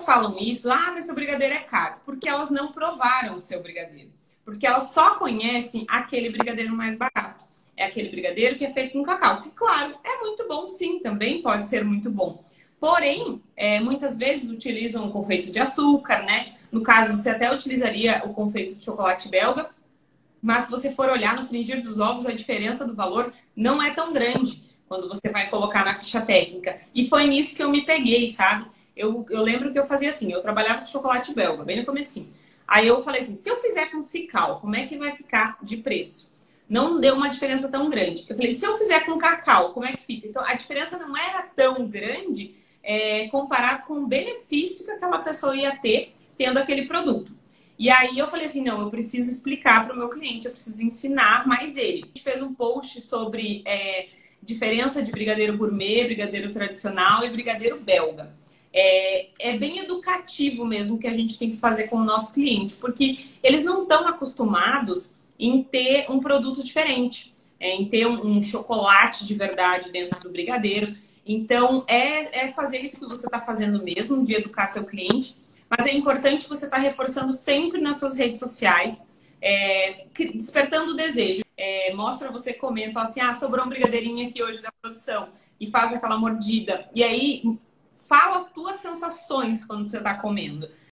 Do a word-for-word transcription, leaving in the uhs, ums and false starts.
pessoas falam isso, ah, mas seu brigadeiro é caro, porque elas não provaram o seu brigadeiro. Porque elas só conhecem aquele brigadeiro mais barato. É aquele brigadeiro que é feito com cacau. Que, claro, é muito bom sim, também pode ser muito bom. Porém, é, muitas vezes utilizam o confeito de açúcar, né? No caso, você até utilizaria o confeito de chocolate belga. Mas se você for olhar no frigir dos ovos, a diferença do valor não é tão grande quando você vai colocar na ficha técnica. E foi nisso que eu me peguei, sabe? Eu, eu lembro que eu fazia assim, eu trabalhava com chocolate belga, bem no comecinho. Aí eu falei assim, se eu fizer com Cical, como é que vai ficar de preço? Não deu uma diferença tão grande. Eu falei, se eu fizer com cacau, como é que fica? Então, a diferença não era tão grande é, comparado com o benefício que aquela pessoa ia ter tendo aquele produto. E aí eu falei assim, não, eu preciso explicar para o meu cliente, eu preciso ensinar mais ele. A gente fez um post sobre é, diferença de brigadeiro gourmet, brigadeiro tradicional e brigadeiro belga. É, é bem educativo mesmo que a gente tem que fazer com o nosso cliente, porque eles não estão acostumados em ter um produto diferente, é, em ter um, um chocolate de verdade dentro do brigadeiro. Então, é, é fazer isso que você está fazendo mesmo, de educar seu cliente. Mas é importante você estar reforçando sempre nas suas redes sociais, é, despertando o desejo. É, mostra você comendo, fala assim, ah, sobrou um brigadeirinho aqui hoje da produção. E faz aquela mordida. E aí, fala as tuas sensações quando você está comendo.